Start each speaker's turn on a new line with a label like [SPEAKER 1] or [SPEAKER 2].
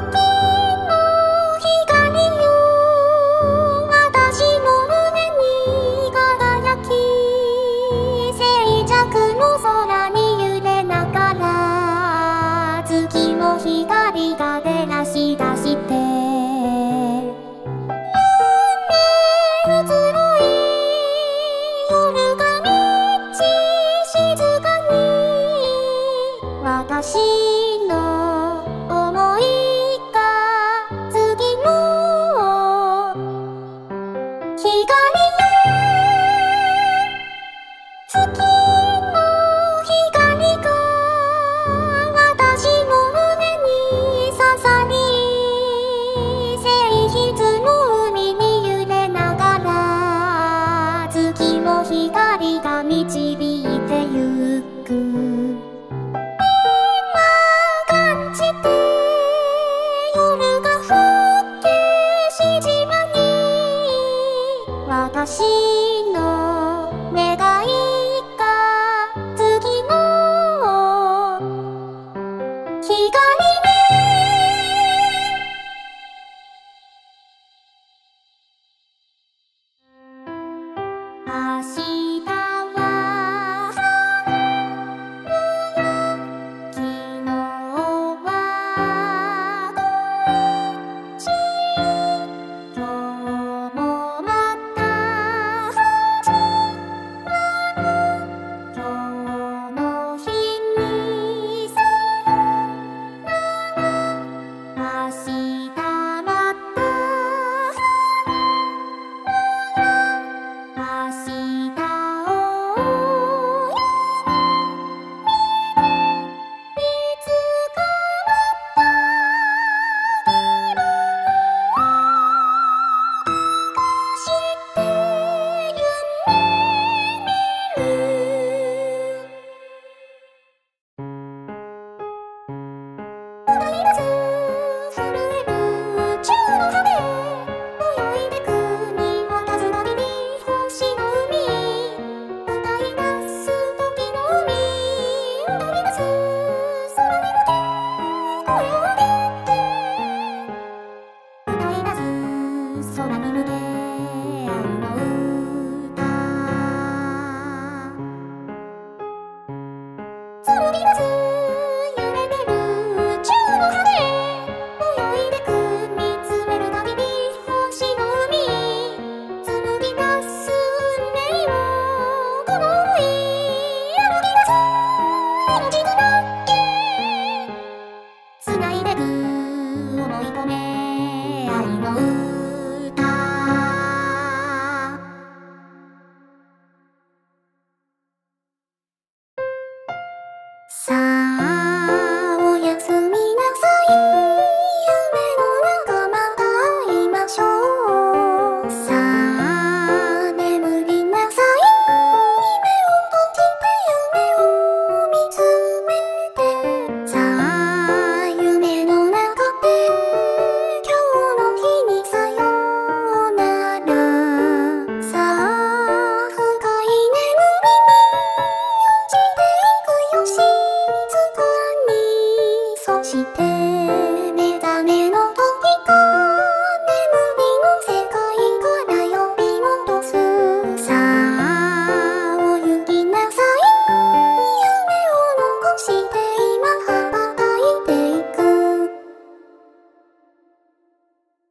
[SPEAKER 1] 光が照らし出して夢移ろい夜が満ち静かに私の想いが次の光へ月の光が私の胸に刺さり静筆の海に揺れながら月の光が導いてゆく今感じて夜が更けし島に私の願いが次の光に明日は晴れるよ昨日は恋しい今日もまた始まる今日の日にさよなら明日また晴れるよ明日を夢見ていつかまた気分を探して夢見る踊り出す震える宇宙の羽泳いでくに渡すたびに星の海歌い出す時の海踊り出す空に向け声を上げて歌い出す空に向け愛の歌紡ぎ出す揺れてる宇宙の羽泳いでく見つめるたびに星の海紡ぎ出す運命をこの想い歩き出す命となって繋いでく思い込め愛の歌